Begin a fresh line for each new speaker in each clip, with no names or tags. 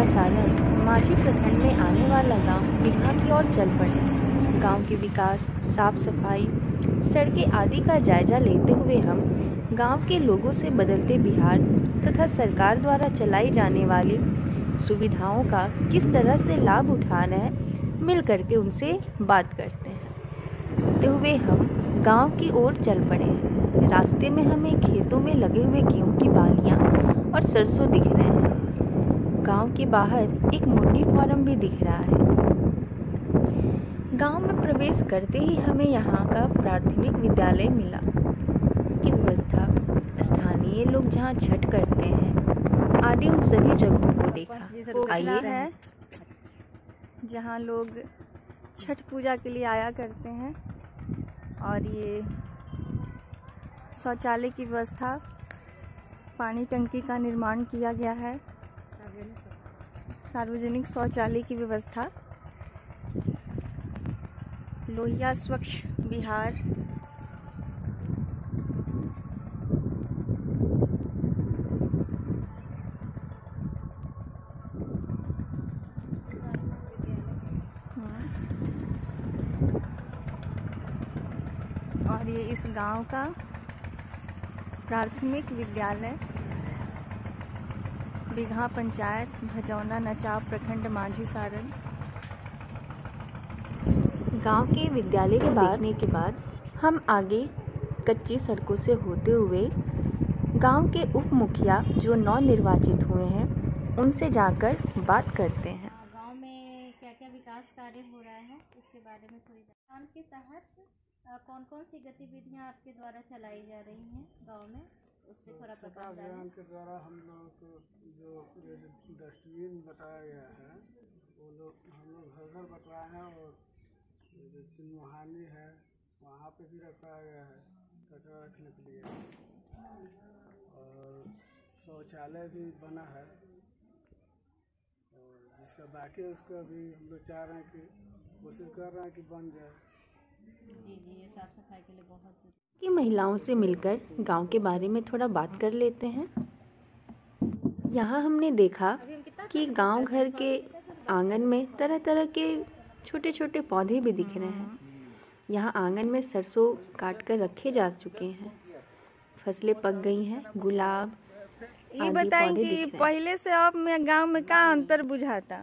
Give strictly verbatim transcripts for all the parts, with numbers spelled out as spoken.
सारण माझी प्रखंड में आने वाला गांव बिघा की ओर चल पड़े। गांव के विकास, साफ सफाई, सड़कें आदि का जायजा लेते हुए हम गांव के लोगों से बदलते बिहार तथा सरकार द्वारा चलाई जाने वाली सुविधाओं का किस तरह से लाभ उठा रहे हैं, मिल करके उनसे बात करते हैं। होते हुए हम गांव की ओर चल पड़े। रास्ते में हमें खेतों में लगे हुए गेहूं की बालियां और सरसों दिख रहे हैं। गांव के बाहर एक मुर्गी फार्म भी दिख रहा है। गांव में प्रवेश करते ही हमें यहाँ का प्राथमिक विद्यालय मिला। की व्यवस्था, स्थानीय लोग जहाँ छठ करते हैं आदि उन सभी जगहों को देखा। आइए है जहाँ लोग छठ पूजा के लिए आया करते हैं। और ये शौचालय की व्यवस्था, पानी टंकी का निर्माण किया गया है, सार्वजनिक शौचालय की व्यवस्था, लोहिया स्वच्छ बिहार, और ये इस गांव का प्राथमिक विद्यालय बिघा पंचायत, भजौना नचाव, प्रखंड माझी सारण। गांव के विद्यालय के देखने के बाद हम आगे कच्ची सड़कों से होते हुए गांव के उप मुखिया जो नव निर्वाचित हुए हैं उनसे जाकर बात करते हैं।
गांव में क्या क्या विकास कार्य हो रहा है इसके बारे में थोड़ी अभियान के तहत कौन कौन सी गतिविधियां आपके द्वारा चलाई जा रही हैं गांव में, उस पर थोड़ा प्रकाश डालें।
अभियान के द्वारा हम लोग को जो डस्टबिन बताया गया है वो लोग हम लोग घर घर बंटवाए हैं। और जो चिन्मुहानी है वहाँ पे भी रखा गया है कचरा रखने के लिए। और शौचालय भी बना है और जिसका बाकी है उसका भी हम लोग चाह रहे हैं कि कोशिश कर रहे हैं कि बन जाए।
जी जी ये साफ सफाई के लिए बहुत
की महिलाओं से मिलकर गांव के बारे में थोड़ा बात कर लेते हैं। यहाँ हमने देखा कि गांव घर के आंगन में तरह तरह के छोटे छोटे पौधे भी दिख रहे हैं। यहाँ आंगन में सरसों काट कर रखे जा चुके हैं, फसलें पक गई हैं, गुलाब।
ये बताएं कि पहले से अब में गांव में का अंतर बुझाता?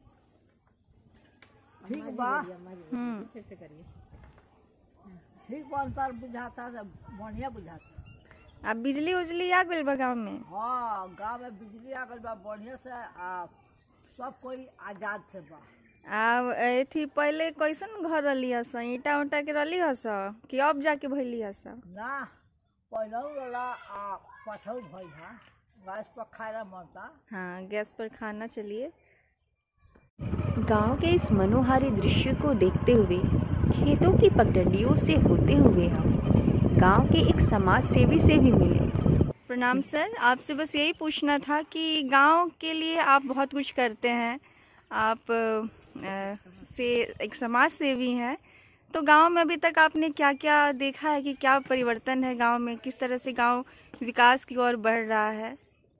ठीक बा,
हम्म
फिर से करिए।
ठीक अंतर बुझाता, बढ़िया बुझाता।
अब बिजली उजली आ गई बा गाँव में?
हाँ, गाँव में बिजली आ गई बा बढ़िया से। आ, सब कोई आजाद से बा।
अब थी पहले कैसन घर रही हस, ईटा उटा के रही हस कि अब जाके भैली हस?
ना पहले वाला आ पछौ भई है, गैस पर खाना मरता।
हाँ, गैस पर खाना। चलिए
गांव के इस मनोहारी दृश्य को देखते हुए खेतों की पगडंडियों से होते हुए हम गांव के एक समाज सेवी से भी मिले।
प्रणाम सर, आपसे बस यही पूछना था कि गांव के लिए आप बहुत कुछ करते हैं, आप आ, से एक समाज सेवी हैं, तो गांव में अभी तक आपने क्या क्या देखा है कि क्या परिवर्तन है गांव में, किस तरह से गांव विकास की ओर बढ़ रहा है?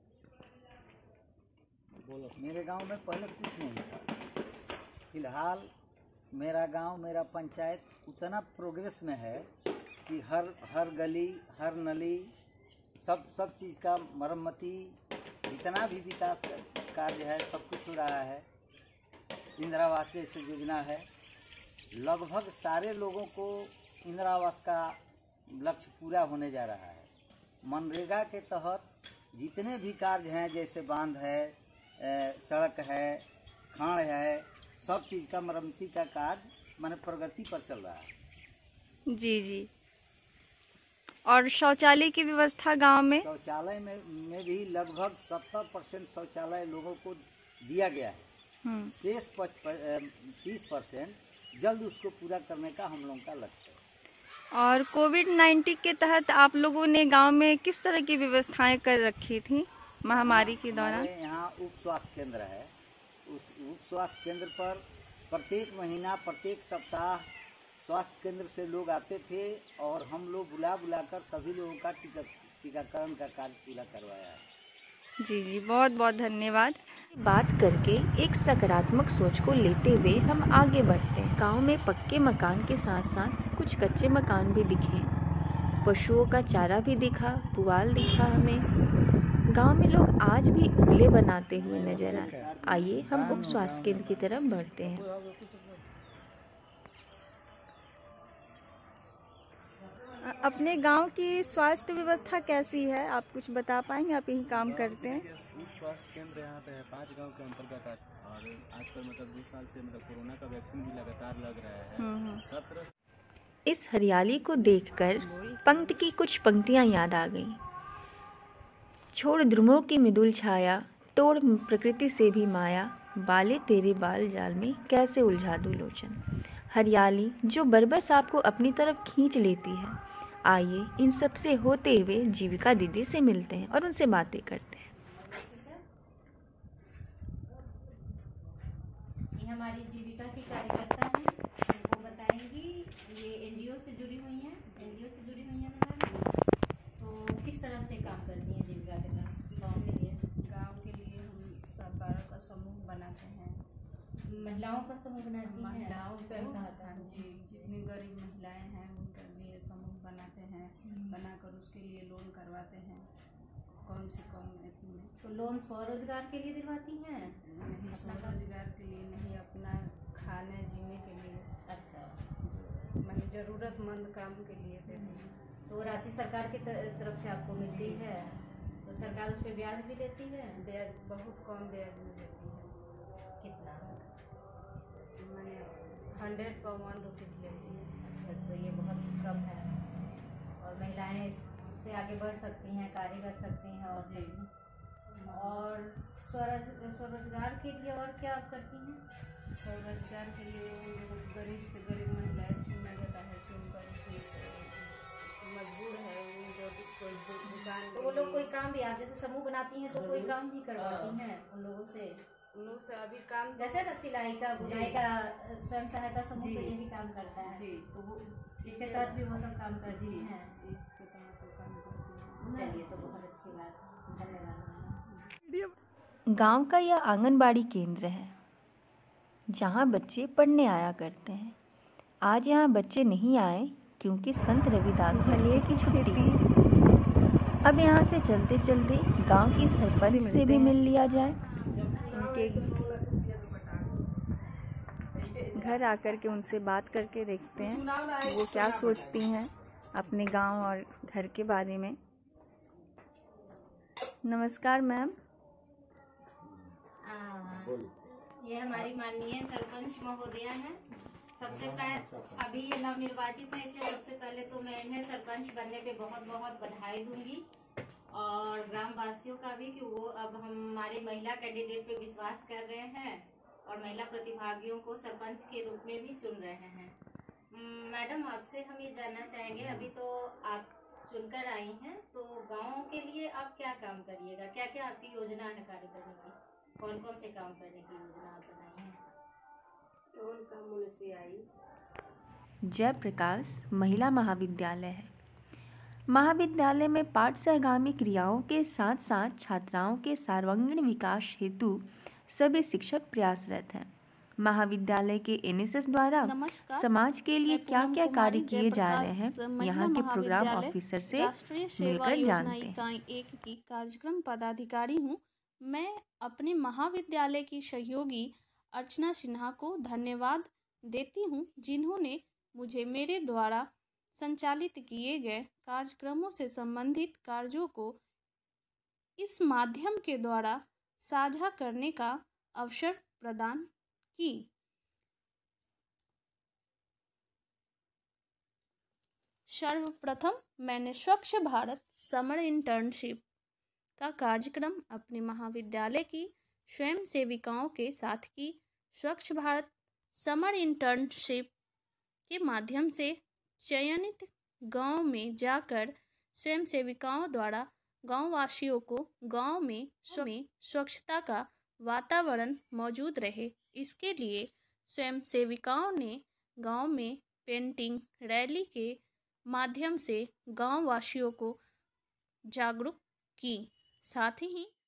मेरे गांव में पहले कुछ नहीं था। फिलहाल मेरा गांव, मेरा पंचायत उतना प्रोग्रेस में है कि हर हर गली, हर नली, सब सब चीज़ का मरम्मती, जितना भी विकास कार्य है सब कुछ हो रहा है। इंदिरा आवास जैसे योजना है, लगभग सारे लोगों को इंदिरा आवास का लक्ष्य पूरा होने जा रहा है। मनरेगा के तहत जितने भी कार्य हैं, जैसे बांध है, सड़क है, खाड़ है, सब चीज़ का मरम्मती का कार्य माने प्रगति पर चल रहा है।
जी जी। और शौचालय की व्यवस्था गांव में?
शौचालय में, में भी लगभग सत्तर परसेंट शौचालय लोगों को दिया गया है। शेष तीस परसेंट जल्द उसको पूरा करने का हम लोगों का लक्ष्य है।
और कोविड नाइन्टीन के तहत आप लोगों ने गांव में किस तरह की व्यवस्थाएं कर रखी थी महामारी के दौरान?
यहाँ उप स्वास्थ्य केंद्र है। उस उप स्वास्थ्य केंद्र पर प्रत्येक महीना, प्रत्येक सप्ताह स्वास्थ्य केंद्र से लोग आते थे और हम लोग बुला बुलाकर सभी लोगों का टीका टीकाकरण का कार्य पूरा करवाया है।
जी जी, बहुत बहुत धन्यवाद।
बात करके एक सकारात्मक सोच को लेते हुए हम आगे बढ़ते हैं। गांव में पक्के मकान के साथ साथ कुछ कच्चे मकान भी दिखे, पशुओं का चारा भी दिखा, पुआल दिखा हमें। गांव में लोग आज भी उपले बनाते हुए नजर आए। आइए हम उप स्वास्थ्य केंद्र की तरफ बढ़ते हैं।
अपने गांव की स्वास्थ्य व्यवस्था कैसी है, आप कुछ बता पाएंगे? आप यही काम करते हैं।
स्वास्थ्य केंद्र यहाँ पे है, पांच गांव के अंतर्गत है और आजकल मतलब दो साल से मतलब कोरोना का वैक्सीन भी लगातार लग रहा है। सब तरह
इस हरियाली को देखकर पंक्ति की कुछ पंक्तियां याद आ गईं। छोड़ ध्रुवों की मृदुल छाया, तोड़ प्रकृति से भी माया, बाले तेरे बाल जाल में कैसे उलझा दूं लोचन। हरियाली जो बरबस आपको अपनी तरफ खींच लेती है। आइए इन सब से होते हुए जीविका दीदी से मिलते हैं और उनसे बातें करते हैं।
ये हमारी जीविका की कार्यकर्ता हैं, उनको बताएंगी। ये एनजीओ से जुड़ी हुई हैं, एनजीओ से जुड़ी हुई हैं मैडम। तो किस तरह से काम करती हैं जीविका के तहत गाँव के लिए?
गांव के लिए हम सब बारह का समूह बनाते हैं।
महिलाओं का समूह बनाती हैं,
महिलाओं
स्वयं सहायता
हाँ जी, जितनी गरीब महिलाएं हैं उनके लिए समूह बनाते हैं, बनाकर उसके लिए लोन करवाते हैं कम से कम में।
तो लोन स्वरोजगार के लिए दिलवाती हैं?
नहीं, स्वरोजगार के लिए नहीं, अपना खाने जीने के लिए।
अच्छा,
जो मैंने ज़रूरतमंद काम के लिए देते हैं।
तो राशि सरकार की तरफ से आपको मिलती है, तो सरकार उस पर ब्याज भी लेती है?
ब्याज बहुत कम ब्याज में देती है।
कितना?
मैंने हंड्रेड पर वन रुपीज़ लेती है।
अच्छा, तो ये बहुत कम है और महिलाएं इससे आगे बढ़ सकती हैं, कार्य कर सकती हैं। और
जी,
और स्वरोज स्वरोजगार के लिए और क्या आप करती हैं?
स्वरोजगार के लिए वो गरीब से गरीब महिलाएं चुना जाता है, चुनकर उसमें से मजबूर है उनको कोई दुकान।
तो वो लोग कोई काम भी, आप जैसे समूह बनाती हैं तो कोई काम भी करवाती हैं उन लोगों से?
उन लोग से अभी काम
जैसे ना सिलाई का, बुनाई का, स्वयं सहायता समूह
जी।
तो यही काम करता है।
जी।
तो वो इसके तहत भी वो सब काम करती
जी
हैं।
इसके तहत वो काम करती हैं।
चलिए, तो बहुत अच्छी बात है, धन्यवाद।
गांव का यह आंगनबाड़ी केंद्र है जहां बच्चे पढ़ने आया करते हैं। आज यहां बच्चे नहीं आए क्योंकि संत रविदास जयंती की छुट्टी है। अब यहां से चलते चलते गांव की सरपंच से भी मिल लिया जाए।
उनके घर आकर के उनसे बात करके देखते हैं वो क्या सोचती हैं अपने गांव और घर के बारे में। नमस्कार मैम।
ये हमारी माननीय सरपंच महोदया हैं। सबसे पहले, अभी ये नवनिर्वाचित है इसलिए सबसे पहले तो मैं इन्हें सरपंच बनने पे बहुत बहुत बधाई दूंगी और ग्राम वासियों का भी कि वो अब हमारे महिला कैंडिडेट पे विश्वास कर रहे हैं और महिला प्रतिभागियों को सरपंच के रूप में भी चुन रहे हैं। मैडम, आपसे हम ये जानना चाहेंगे, अभी तो आप चुनकर आई हैं, तो गाँव के लिए आप क्या काम करिएगा? क्या क्या आपकी योजना है कार्य करने की? कौन कौन से काम करने की योजना आप बनाई हैं?
जयप्रकाश महिला महाविद्यालय है। महाविद्यालय में पाठ सहगामी क्रियाओं के साथ साथ छात्राओं के सर्वांगीण विकास हेतु सभी शिक्षक प्रयासरत हैं। महाविद्यालय के एनएसएस द्वारा समाज के लिए क्या क्या कार्य किए जा रहे हैं, यहाँ के प्रोग्राम ऑफिसर से मिलकर जानते हैं।
एक की कार्यक्रम पदाधिकारी हूँ। मैं अपने महाविद्यालय की सहयोगी अर्चना सिन्हा को धन्यवाद देती हूँ, जिन्होंने मुझे मेरे द्वारा संचालित किए गए कार्यक्रमों से संबंधित कार्यों को इस माध्यम के द्वारा साझा करने का अवसर प्रदान की। सर्वप्रथम मैंने स्वच्छ भारत समर इंटर्नशिप का कार्यक्रम अपने महाविद्यालय की स्वयं सेविकाओं के साथ की। स्वच्छ भारत समर इंटर्नशिप के माध्यम से चयनित गांव में जाकर स्वयं सेविकाओं द्वारा गांव वासियों को गांव में स्वच्छता का वातावरण मौजूद रहे, इसके लिए स्वयं सेविकाओं ने गांव में पेंटिंग रैली के माध्यम से गांव वासियों को जागरूक की। साथ ही